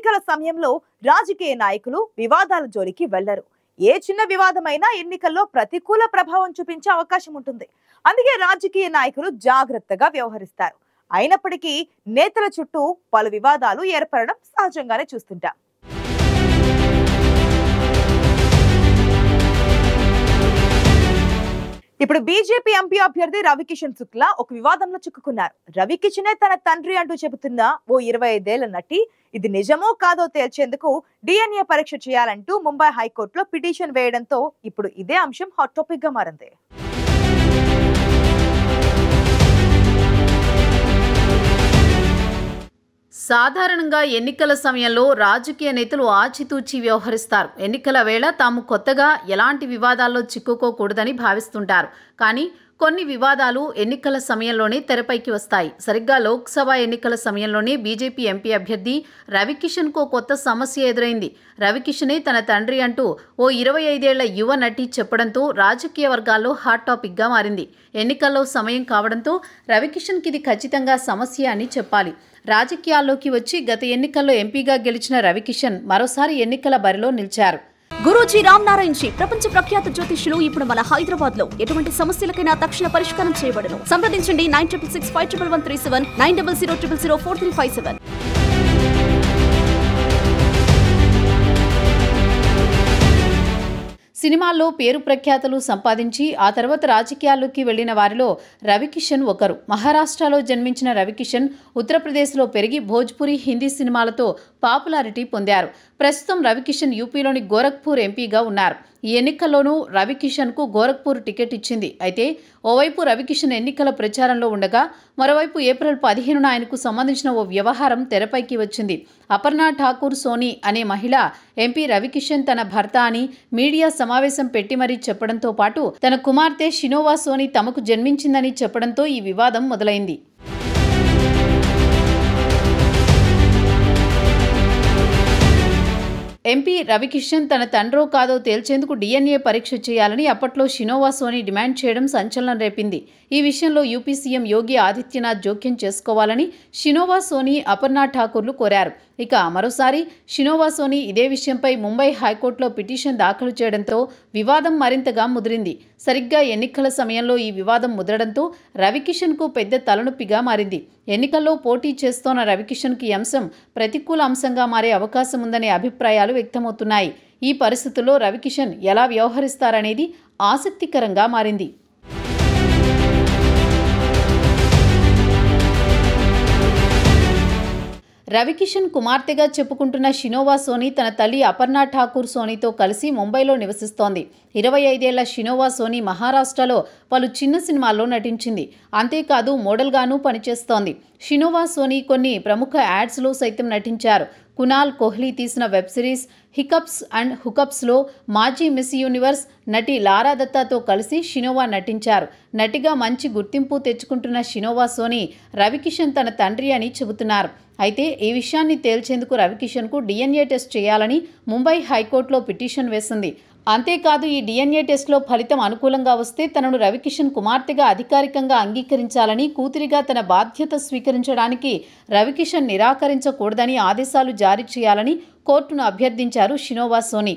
ఎన్నికల సమయంలో రాజకీయ నాయకులు వివాదాల జోలికి వెళ్లరు. ఏ చిన్న వివాదమైనా ఎన్నికల్లో ప్రతికూల ప్రభావం చూపించే అవకాశం ఉంటుంది. అందుకే రాజకీయ నాయకులు జాగ్రత్తగా వ్యవహరిస్తారు. అయినప్పటికీ నేతల చుట్టూ పలు వివాదాలు ఏర్పడడం సహజంగానే చూస్తుంటాం. ఇప్పుడు బీజేపీ ఎంపీ అభ్యర్థి రవికిషన్ శుక్లా ఒక వివాదంలో చిక్కుకున్నారు. రవికిషనే తన తండ్రి అంటూ చెబుతున్న ఓ 25 ఏళ్ల నటి ఇది నిజమో కాదో తేల్చేందుకు DNA పరీక్ష చేయాలంటూ ముంబై హైకోర్టులో పిటిషన్ వేయడంతో ఇప్పుడు ఇదే అంశం హాట్ టాపిక్ గా మారింది. సాధారణంగా ఎన్నికల సమయంలో రాజకీయ నేతలు ఆచితూచి వ్యవహరిస్తారు. ఎన్నికల వేళ తాము కొత్తగా ఎలాంటి వివాదాల్లో చిక్కుకోకూడదని భావిస్తుంటారు. కానీ కొన్ని వివాదాలు ఎన్నికల సమయంలోనే తెరపైకి వస్తాయి. సరిగ్గా లోక్సభ ఎన్నికల సమయంలోనే బీజేపీ ఎంపీ అభ్యర్థి రవికిషన్కు కొత్త సమస్య ఎదురైంది. రవికిషనే తన తండ్రి అంటూ ఓ 25 ఏళ్ల యువ నటి చెప్పడంతో రాజకీయ వర్గాల్లో హాట్ టాపిక్గా మారింది. ఎన్నికల్లో సమయం కావడంతో రవికిషన్కి ఇది ఖచ్చితంగా సమస్య అని చెప్పాలి. రాజకీయాల్లోకి వచ్చి గత ఎన్నికల్లో ఎంపీగా గెలిచిన రవికిషన్ మరోసారి ఎన్నికల బరిలో నిలిచారు. గురూజీ రామ్ నారాయణ్ జీ ప్రపంచ ప్రఖ్యాత జ్యోతిష్యులు ఇప్పుడు మన హైదరాబాద్ లో ఎటువంటి సమస్యలకైనా తక్షణ పరిష్కారం చేయబడును. సంప్రదించండి 96651137 9000004357. సినిమాల్లో పేరు ప్రఖ్యాతలు సంపాదించి ఆ తర్వాత రాజకీయాల్లోకి వెళ్లిన వారిలో రవికిషన్ ఒకరు. మహారాష్ట్రలో జన్మించిన రవికిషన్ ఉత్తరప్రదేశ్లో పెరిగి భోజ్పురి హిందీ సినిమాలతో పాపులారిటీ పొందారు. ప్రస్తుతం రవికిషన్ యూపీలోని గోరఖ్పూర్ ఎంపీగా ఉన్నారు. ఈ ఎన్నికల్లోనూ రవికిషన్కు గోరఖ్పూర్ టికెట్ ఇచ్చింది. అయితే ఓవైపు రవికిషన్ ఎన్నికల ప్రచారంలో ఉండగా మరోవైపు ఏప్రిల్ 15న ఆయనకు సంబంధించిన ఓ వ్యవహారం తెరపైకి వచ్చింది. అపర్ణ ఠాకూర్ సోని అనే మహిళ ఎంపీ రవికిషన్ తన భర్త అని మీడియా సమావేశం పెట్టి మరీ చెప్పడంతో పాటు తన కుమార్తె షినోవా సోని తమకు జన్మించిందని చెప్పడంతో ఈ వివాదం మొదలైంది. ఎంపీ రవికిషన్ తన తండ్రో కాదో తేల్చేందుకు DNA పరీక్ష చేయాలని అప్పట్లో షినోవా సోని డిమాండ్ చేయడం సంచలనం రేపింది. ఈ విషయంలో యూపీ సీఎం యోగి ఆదిత్యనాథ్ జోక్యం చేసుకోవాలని షినోవా సోని, అపర్ణ ఠాకూర్లు కోరారు. ఇక మరోసారి షినోవా సోని ఇదే విషయంపై ముంబై హైకోర్టులో పిటిషన్ దాఖలు చేయడంతో వివాదం మరింతగా ముదిరింది. సరిగ్గా ఎన్నికల సమయంలో ఈ వివాదం ముదరడంతో రవికిషన్కు పెద్ద తలనొప్పిగా మారింది. ఎన్నికల్లో పోటీ చేస్తోన్న రవికిషన్కి ఈ అంశం ప్రతికూల అంశంగా మారే అవకాశం ఉందనే అభిప్రాయాలు వ్యక్తమవుతున్నాయి. ఈ పరిస్థితుల్లో రవికిషన్ ఎలా వ్యవహరిస్తారనేది ఆసక్తికరంగా మారింది. రవికిషన్ కుమార్తెగా చెప్పుకుంటున్న షినోవా సోని తన తల్లి అపర్ణ ఠాకూర్ సోనితో కలిసి ముంబైలో నివసిస్తోంది. 25 ఏళ్ల షినోవా సోని మహారాష్ట్రలో పలు చిన్న సినిమాల్లో నటించింది. అంతేకాదు మోడల్గానూ పనిచేస్తోంది. షినోవా సోని కొన్ని ప్రముఖ యాడ్స్లో సైతం నటించారు. కునాల్ కోహ్లీ తీసిన వెబ్ సిరీస్ హికప్స్ అండ్ హుకప్స్లో మాజీ మిస్ యూనివర్స్ నటి లారా దత్తాతో కలిసి షినోవా నటించారు. నటిగా మంచి గుర్తింపు తెచ్చుకుంటున్న షినోవా సోని రవికిషన్ తన తండ్రి అని చెబుతున్నారు. అయితే ఈ విషయాన్ని తేల్చేందుకు రవికిషన్కు DNA టెస్ట్ చేయాలని ముంబై హైకోర్టులో పిటిషన్ వేసింది. అంతేకాదు ఈ DNA టెస్ట్లో ఫలితం అనుకూలంగా వస్తే తనను రవికిషన్ కుమార్తెగా అధికారికంగా అంగీకరించాలని, కూతురిగా తన బాధ్యత స్వీకరించడానికి రవికిషన్ నిరాకరించకూడదని ఆదేశాలు జారీ చేయాలని కోర్టును అభ్యర్థించారు షినోవా సోని.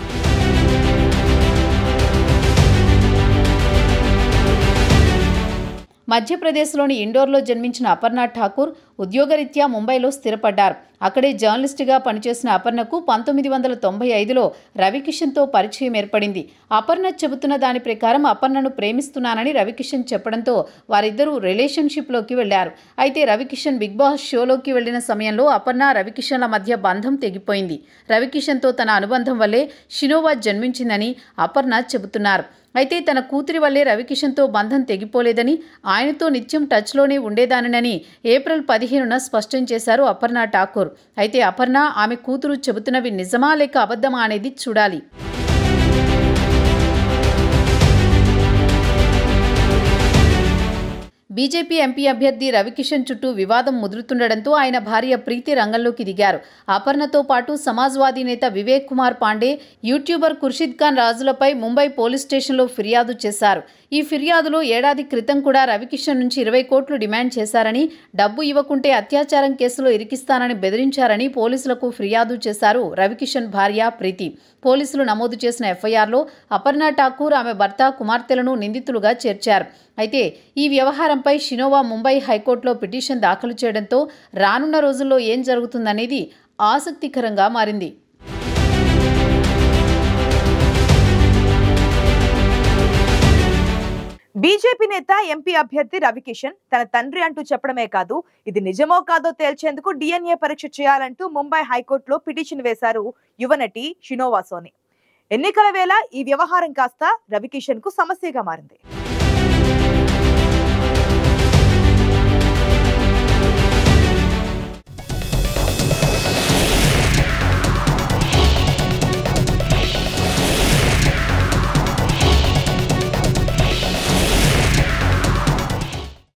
మధ్యప్రదేశ్లోని ఇండోర్లో జన్మించిన అపర్ణ ఠాకూర్ ఉద్యోగరీత్యా ముంబైలో స్థిరపడ్డారు. అక్కడే జర్నలిస్టుగా పనిచేసిన అపర్ణకు 1995లో రవికిషన్తో పరిచయం ఏర్పడింది. అపర్ణ చెబుతున్న దాని ప్రకారం అపర్ణను ప్రేమిస్తున్నానని రవికిషన్ చెప్పడంతో వారిద్దరూ రిలేషన్షిప్లోకి వెళ్లారు. అయితే రవికిషన్ బిగ్ బాస్ షోలోకి వెళ్లిన సమయంలో అపర్ణ, రవికిషన్ల మధ్య బంధం తెగిపోయింది. రవికిషన్తో తన అనుబంధం వల్లే షినోవా జన్మించిందని అపర్ణ చెబుతున్నారు. అయితే తన కూతురి వల్లే రవికిషన్తో బంధం తెగిపోలేదని, ఆయనతో నిత్యం టచ్లోనే ఉండేదానని ఏప్రిల్ 15న స్పష్టం చేశారు అపర్ణ ఠాకూర్. అయితే అపర్ణ, ఆమె కూతురు చెబుతున్నవి నిజమా లేక అబద్ధమా అనేది చూడాలి. బీజేపీ ఎంపీ అభ్యర్థి రవికిషన్ చుట్టూ వివాదం ముదురుతుండడంతో ఆయన భార్య ప్రీతి రంగంలోకి దిగారు. అపర్ణతో పాటు సమాజ్వాదీ నేత వివేక్ కుమార్ పాండే, యూట్యూబర్ ఖుర్షిద్ ఖాన్ రాజులపై ముంబై పోలీస్ స్టేషన్లో ఫిర్యాదు చేశారు. ఈ ఫిర్యాదులో ఏడాది క్రితం కూడా రవికిషన్ నుంచి 20 కోట్లు డిమాండ్ చేశారని, డబ్బు ఇవ్వకుంటే అత్యాచారం కేసులో ఇరికిస్తానని బెదిరించారని పోలీసులకు ఫిర్యాదు చేశారు రవికిషన్ భార్య ప్రీతి. పోలీసులు నమోదు చేసిన ఎఫ్ఐఆర్లో అపర్ణ ఠాకూర్, ఆమె భర్త, కుమార్తెలను నిందితులుగా చేర్చారు. అయితే ఈ వ్యవహారంపై షినోవా ముంబై హైకోర్టులో పిటిషన్ దాఖలు చేయడంతో రానున్న రోజుల్లో ఏం జరుగుతుందనేది ఆసక్తికరంగా మారింది. బీజేపీ నేత ఎంపీ అభ్యర్థి రవికిషన్ తన తండ్రి అంటూ చెప్పడమే కాదు, ఇది నిజమో కాదో తేల్చేందుకు DNA పరీక్ష చేయాలంటూ ముంబై హైకోర్టులో పిటిషన్ వేశారు యువనటి షినోవా సోని. ఎన్నికల వేళ ఈ వ్యవహారం కాస్త రవికిషన్ కు సమస్యగా మారింది.